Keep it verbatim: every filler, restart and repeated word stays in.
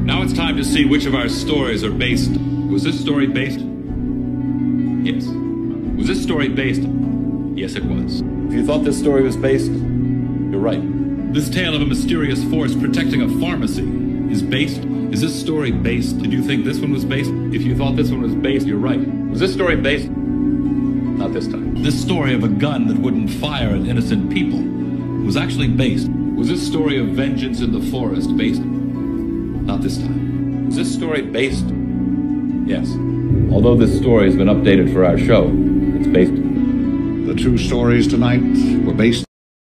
Now it's time to see which of our stories are based. Was this story based? Yes. Was this story based? Yes, it was. If you thought this story was based, you're right. This tale of a mysterious force protecting a pharmacy is based. Is this story based? Did you think this one was based? If you thought this one was based, you're right. Was this story based? Not this time. This story of a gun that wouldn't fire at innocent people was actually based. Was this story of vengeance in the forest based? Not this time. Was this story based? Yes. Although this story has been updated for our show, it's based. The two stories tonight were based